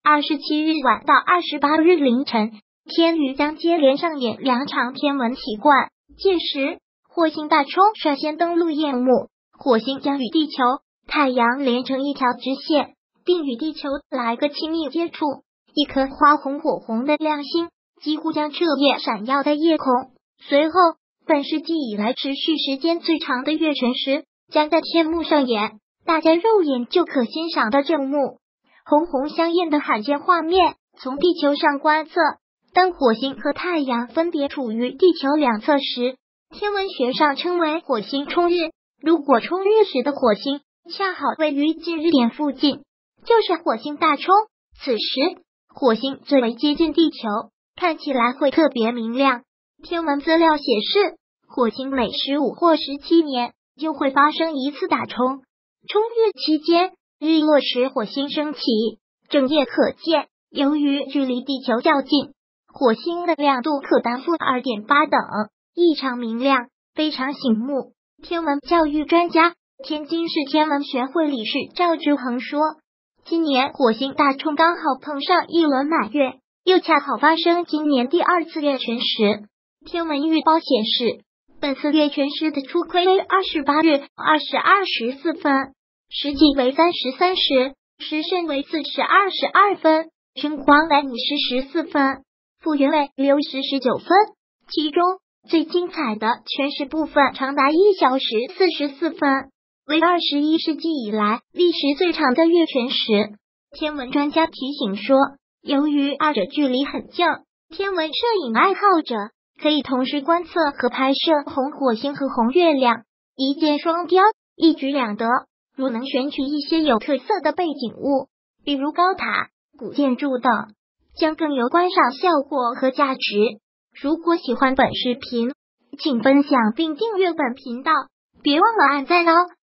27日晚到28日凌晨，天宇将接连上演2场天文奇观。届时，火星大冲率先登陆夜幕，火星将与地球、太阳连成一条直线，并与地球来个亲密接触。一颗花红火红的亮星几乎将彻夜闪耀在夜空。随后，本世纪以来持续时间最长的月全食将在天幕上演，大家肉眼就可欣赏到这幕红红相艳的罕见画面。从地球上观测，当火星和太阳分别处于地球两侧时，天文学上称为火星冲日。如果冲日时的火星恰好位于近日点附近，就是火星大冲。此时火星最为接近地球，看起来会特别明亮。天文资料显示，火星每15或17年就会发生一次大冲。冲日期间，日落时火星升起，正夜可见。由于距离地球较近，火星的亮度可达负 2.8 等，异常明亮，非常醒目。天文教育专家、天津市天文学会理事赵志恒说，今年火星大冲刚好碰上一轮满月，又恰好发生今年第2次月全食。天文预报显示，本次月全食的初亏为28日22时4分，时计为33时，时辰为4时22分，晨光为5时14分，复原为6时19分。其中最精彩的全食部分长达1小时44分，为21世纪以来历时最长的月全食。天文专家提醒说，由于二者距离很近，天文摄影爱好者可以同时观测和拍摄红火星和红月亮，一箭双雕，一举两得。如能选取一些有特色的背景物，比如高塔、古建筑等，将更有观赏效果和价值。如果喜欢本视频，请分享并订阅本频道，别忘了按赞哦。